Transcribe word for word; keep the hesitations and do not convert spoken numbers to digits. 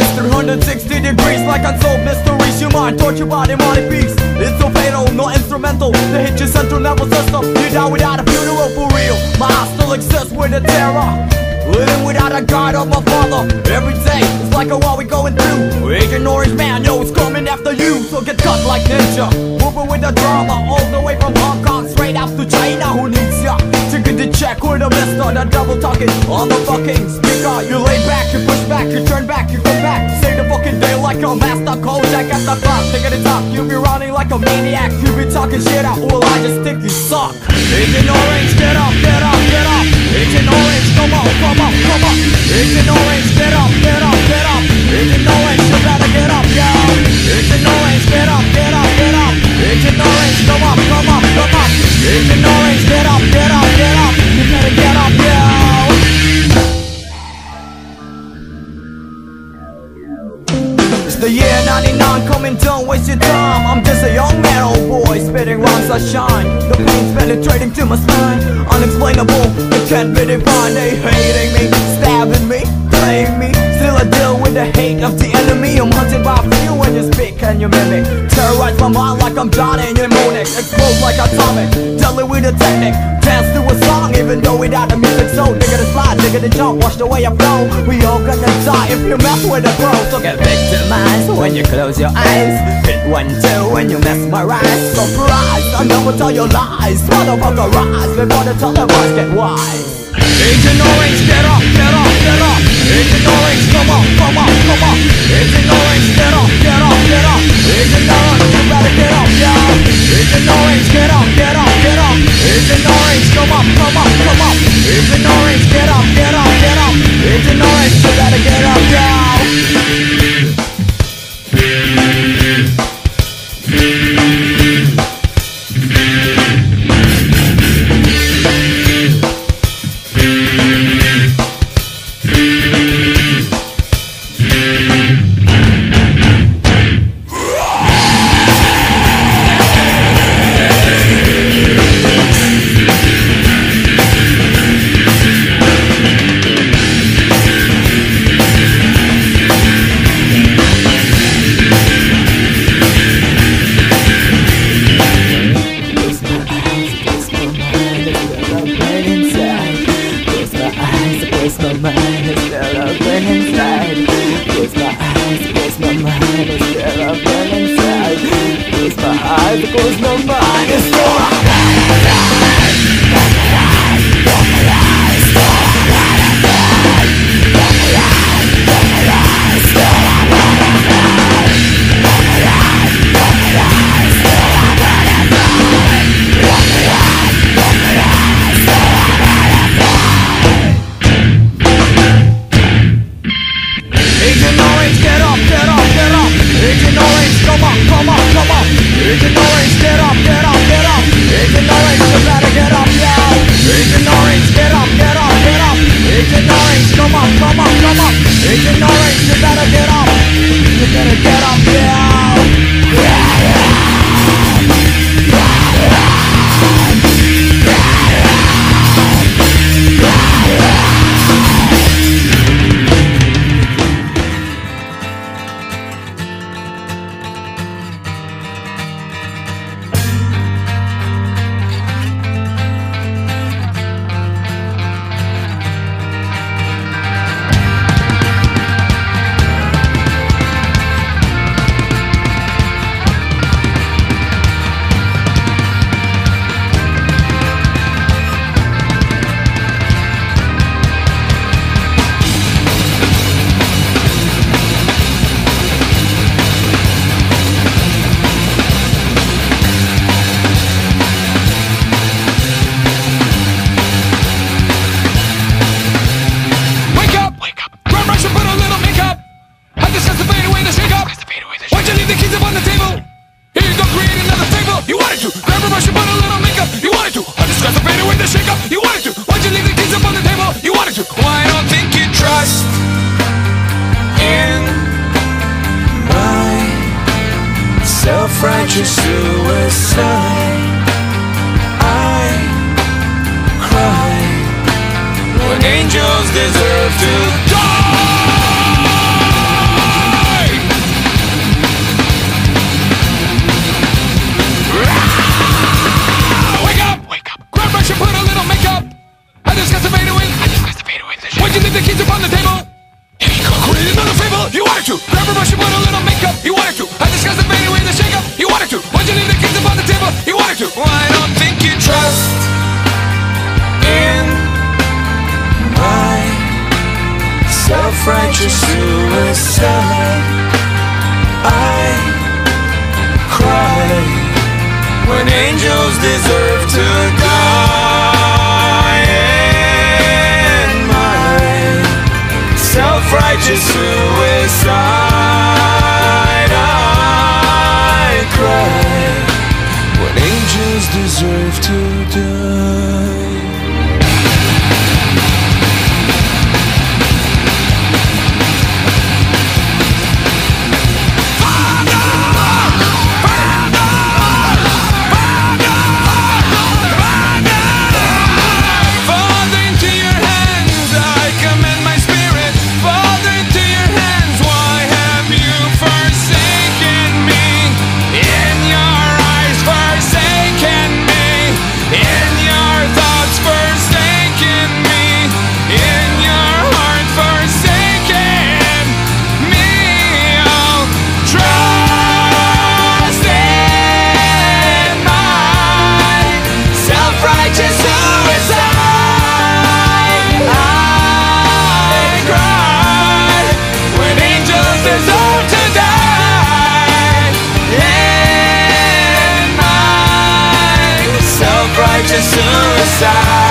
It's three hundred sixty degrees like unsolved mysteries. Your mind tortured by demonic beats. It's so fatal, no instrumental. They hit your central nervous system. You die without a funeral for real. My heart still exists with a terror. Living without a guide of my father. Every day, it's like a war we going through. Agent Orange Man, yo, it's coming after you. So get cut like ninja. Moving with the drama all the way from Hong Kong straight out to China. Who needs ya? Chicken to check with a mister. That double talking on the fucking speaker. You lay back, you push back, you turn back, you come back. Say the fucking day like a master Kojak at the clock. Take it talk, you be running like a maniac. You be talking shit out, well I just think you suck. Agent Orange, get up, get up, get up. Agent Orange, come on, come on, come on. Agent Orange, get up, get up, get up. Agent Orange, you better get up, yo. Agent Orange, get up, get up, get up. Agent Orange, come up, come up, come up. Agent Orange, get up, get up, get up. You better get up, yo. It's the year ninety-nine, coming, don't waste your time. I'm just a young man, old boy, spitting rhymes that shine. The pain's penetrating to my spine. Unexplainable, it can't be defined. They hating me, stabbing me, playing me. Still I deal with the hate of the enemy. I'm hunted by few when you speak and you mimic. Terrorize my mind like I'm Johnny mnemonic. Explode like atomic, deadly with a technique. Dance to a song even though without the music. So digga the slide, digga the jump, watch the way I flow. We all gonna die if you mess with the pro. So get victimized when you close your eyes. Hit one, two when you mesmerize. Surprise, I never tell your lies. Motherfucker rise before the televised get wise. Agent Orange, get up, get up, get up. Agent Orange, come on, come on, come on. Agent Orange, get up, get up, get up. Agent Orange, you better get up, yo. Agent Orange, get up, get up, get up. Agent Orange, come up, come up, come up. Agent Orange, get up, get up, get up. Agent Orange, you better get up, yo. Close my mind, it's still up. Agent Orange, get up, get up, get up. Agent Orange, come on, come on, come on. Agent Orange, get up, get up, get up. Agent Orange, you better get up, yo. Agent Orange, get up, get up, get up. Agent Orange, come on, come on, come on. Agent Orange, you better get up. You better get up, yo. wanted to. Grab a brush and put a little makeup. He wanted to. I disguised the fade away the shake up. He wanted to. Why'd you leave the kids up on the table? He wanted to. Well, I don't think you trust in my self-righteous suicide. I cry when angels deserve to die. In my self-righteous suicide, I cry when angels deserve to die. Suicide.